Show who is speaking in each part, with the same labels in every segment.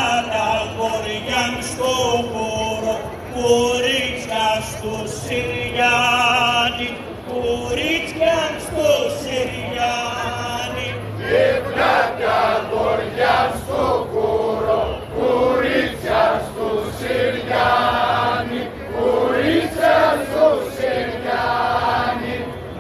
Speaker 1: τα κοριά στο χώρο, κορίτσια στο Συριάνι, κορίτσια στο Συριάνι.
Speaker 2: Γεύνα τα κοριά στο χώρο, κορίτσια στο Συριάνι, κορίτσια στο Συριάνι.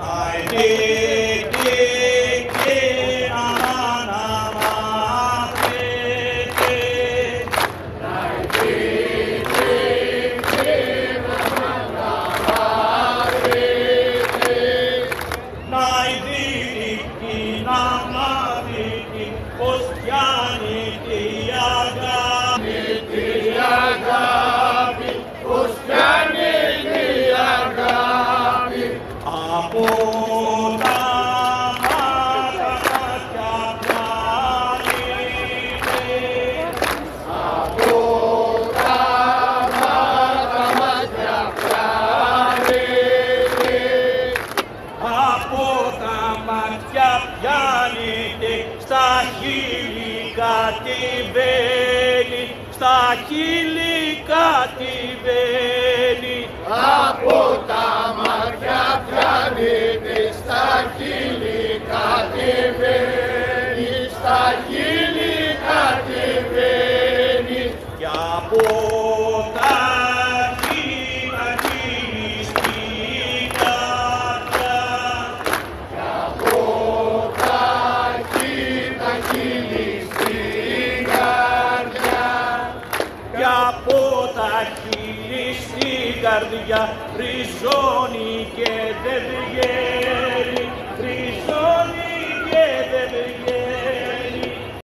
Speaker 1: Στα χείλη κατεβαίνει, στα χείλη κατεβαίνει.
Speaker 2: Από τα μάτια πιάνεται, στα χείλη κατεβαίνει, στα χείλη κατεβαίνει.
Speaker 1: Κι από τα χείλη στην καρδιά,
Speaker 2: κι από τα χείλη στην καρδιά,
Speaker 1: κι από τα χείλη στην καρδιά ριζώνει και δεν βγαίνει.